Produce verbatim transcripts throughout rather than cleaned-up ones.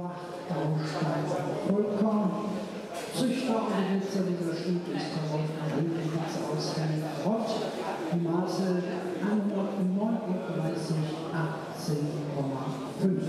Vollkommen. Züchter und Besitzer dieser Stute ist Karolka Höhenwitz aus Rott. Die Maße hundertneununddreißig achtzehn Komma fünf.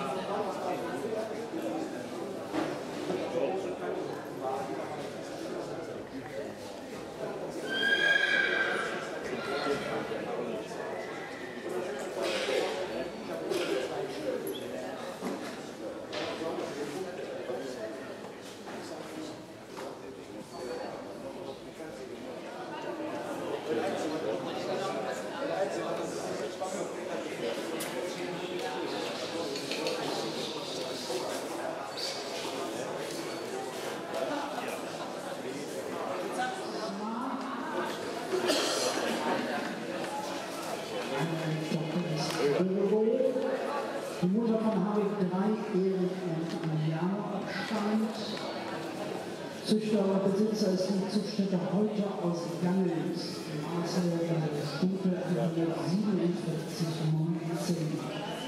Die Mutter von H W drei, Erik und Iliana abstand. Züchter und Besitzer ist die Zuchtstätte heute aus Gangels. Die Maße der Stute hundertsiebenundvierzig neunzehn.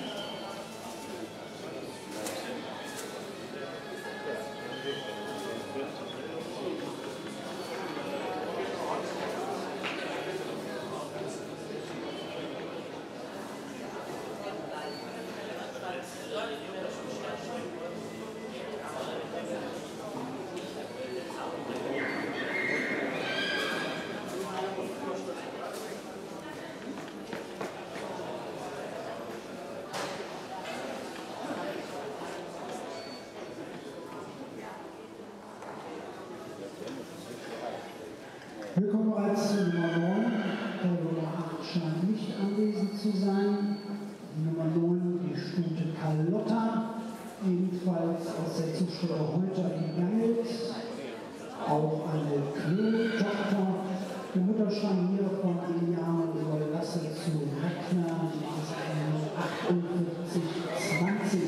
Wir kommen bereits zu Nummer neun. Der Nummer acht scheint nicht anwesend zu sein. Die Nummer neun, die Stute Carlotta, ebenfalls aus der Zuchtstätte heute gegangelt. Auch eine Klöntochter. Der Mutterstamm hier von Iliana Lasse zu Reckner, die ist achtundvierzig zwanzig.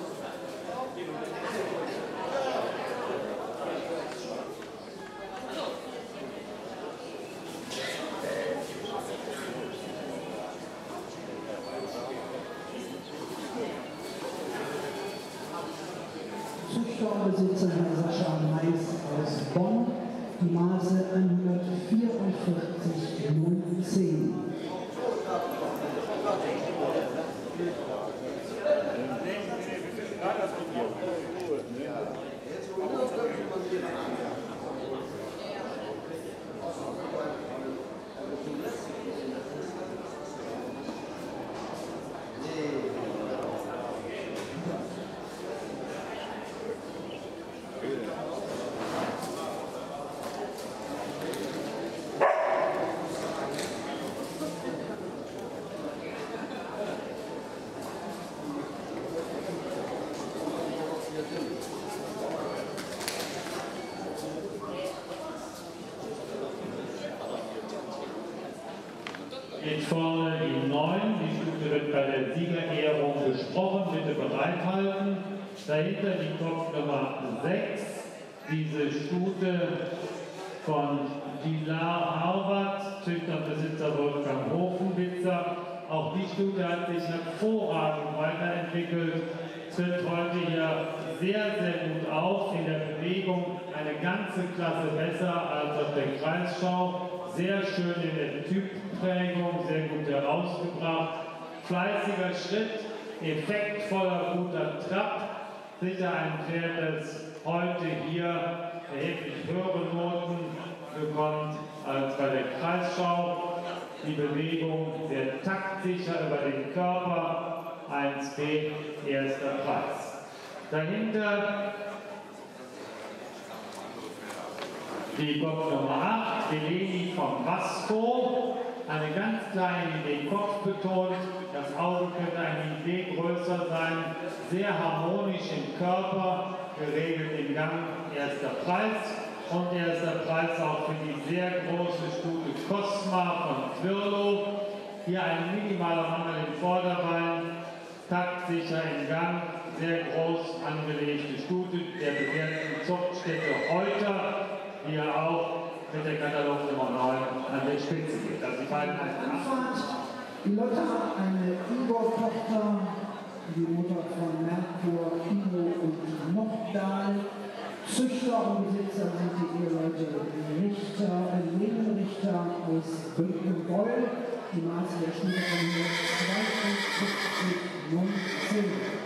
Züchterbesitzer Herr Sascha Mais aus Bonn, die Maße hundertvierundvierzig neunzehn. Jetzt vorne die neun, die Stute wird bei der Siegerehrung gesprochen, bitte bereithalten. Dahinter die Kopfnummer sechs, diese Stute von Dilar Harvard, Züchter und Besitzer Wolfgang Hofenwitzer. Auch die Stute hat sich hervorragend weiterentwickelt, tritt heute hier sehr, sehr gut auf, in der Bewegung eine ganze Klasse besser als auf der Kreisschau. Sehr schön in der Typprägung, sehr gut herausgebracht. Fleißiger Schritt, effektvoller, guter Trab. Sicher ein Pferd, das heute hier erheblich höhere Noten bekommt als bei der Kreisschau. Die Bewegung sehr taktsicher über den Körper. eins B, erster Preis. Dahinter die Kopfnummer acht, Eleni von Vasco, eine ganz kleine Idee, Kopf betont, das Auge könnte eine Idee größer sein, sehr harmonisch im Körper, geregelt im Gang, erster Preis. Und erster Preis auch für die sehr große Stute Cosma von Twirlo. Hier ein minimaler Mangel im Vorderbein, taktsicher im Gang, sehr groß angelegte Stute der bewährten Zuchtstätte Heuter, die ja auch mit der Katalog Nummer neun an der Spitze geht. Also die beiden Anfahrt, die Lotta, eine Igor-Tochter, die Mutter von Merkur, Ivo und Norddahl. Züchter und Besitzer sind die Eheleute Richter, äh, Nebenrichter aus Bünkenbeul. Die Maße der Stute von zweiundfünfzig neunzehn.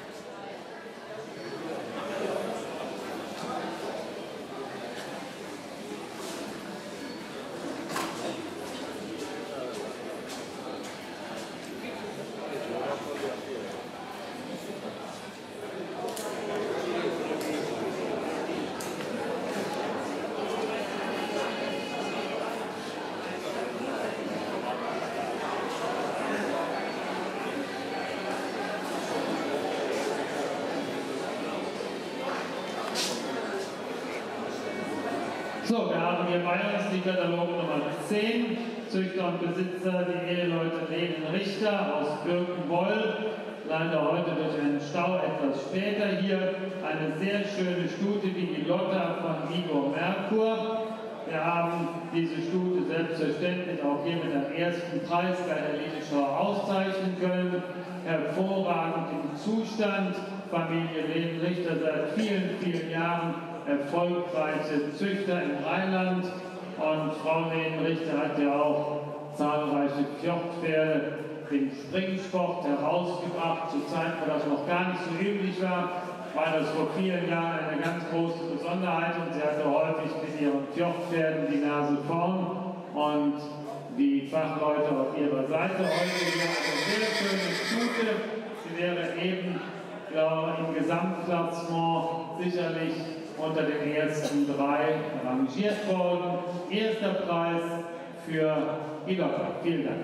So, wir haben hier bei uns die Katalog Nummer zehn, Züchter und Besitzer, die Eheleute Lenen Richter aus Birkenwoll. Leider heute durch einen Stau etwas später hier. Eine sehr schöne Stute wie die Lotta von Igor Merkur. Wir haben diese Stute selbstverständlich auch hier mit dem ersten Preis bei der Elite-Schau auszeichnen können. Hervorragend im Zustand. Familie Lenen Richter seit vielen, vielen Jahren erfolgreiche Züchter im Rheinland. Und Frau Lenen Richter hat ja auch zahlreiche Fjordpferde im Springsport herausgebracht. Zur Zeit, wo das noch gar nicht so üblich war, war das vor vielen Jahren eine ganz große Besonderheit. Und sie hatte häufig mit ihren Fjordpferden die Nase vorn und die Fachleute auf ihrer Seite. Heute hier eine sehr schöne Stute. Sie wäre eben, glaube ich, im Gesamtklassement sicherlich unter den ersten drei rangiert worden. Erster Preis für die Lotta. Vielen Dank.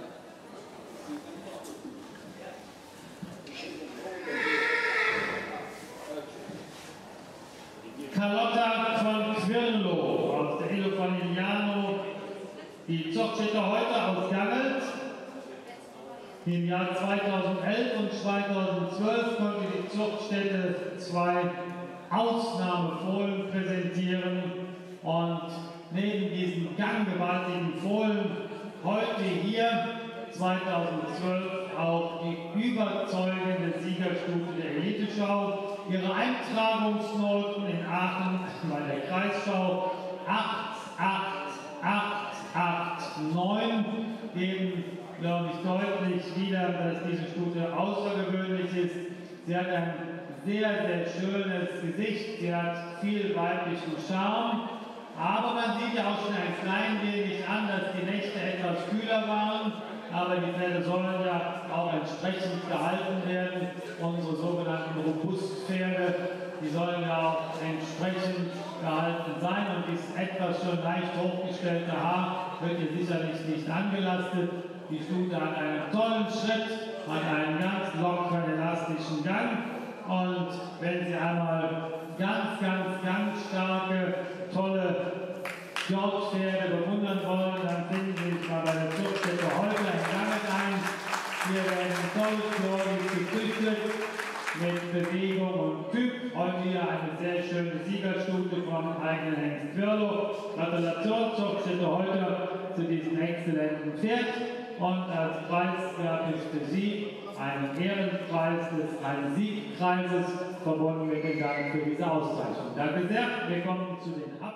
Carlotta von Quirlo aus der Illo Fanigliano. Die Zuchtstätte heute aus Gangelt. Im Jahr zweitausendelf und zweitausendzwölf konnte die Zuchtstätte zwei Ausnahmefohlen präsentieren und neben diesen ganggewaltigen Fohlen heute hier zweitausendzwölf auch die überzeugende Siegerstute der Elite-Schau. Ihre Eintragungsnoten in Aachen bei der Kreisschau acht, acht, acht, acht, neun geben, glaube ich, deutlich wieder, dass diese Stute außergewöhnlich ist. Sie hat ein sehr, sehr schönes Gesicht, sie hat viel weiblichen Charme, aber man sieht ja auch schon ein klein wenig an, dass die Nächte etwas kühler waren, aber die Pferde sollen ja auch entsprechend gehalten werden. Unsere sogenannten Robustpferde, die sollen ja auch entsprechend gehalten sein und dieses etwas schon leicht hochgestellte Haar wird hier sicherlich nicht angelastet. Die Stute hat einen tollen Schritt, hat einen ganz lockeren, elastischen Gang. Und wenn Sie einmal ganz, ganz, ganz starke, tolle Fjordpferde bewundern wollen, dann finden Sie sich mal bei der Zuchtstätte heute in Gangelt ein. Hier werden tollflorig gezüchtet mit Bewegung und Typ. Heute hier eine sehr schöne Siegerstute vom eigenen Hengst Quirlo. Gratulation, Zuchtstätte heute zu diesem exzellenten Pferd. Und als Preis gab es für Sie einen Ehrenpreis des Rhein-Sieg-Kreises, verbunden mit dem Dank für diese Auszeichnung. Danke sehr. Wir kommen zu den Ab